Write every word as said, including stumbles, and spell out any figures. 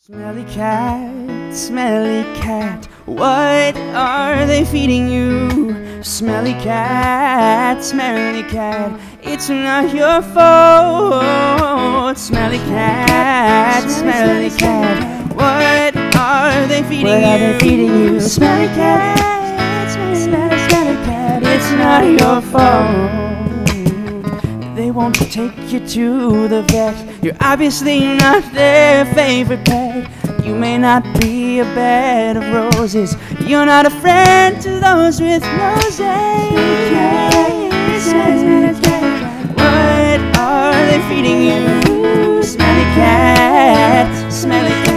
Smelly cat, smelly cat, what are they feeding you? Smelly cat, smelly cat, it's not your fault. Smelly cat, smelly cat, what are they feeding you? What are they feeding you? Smelly cat, smelly, smelly, smelly cat, it's not your fault. They won't take you to the vet. You're obviously not their favorite pet. You may not be a bed of roses. You're not a friend to those with noses. What are they feeding you? Smelly cat, smelly cat.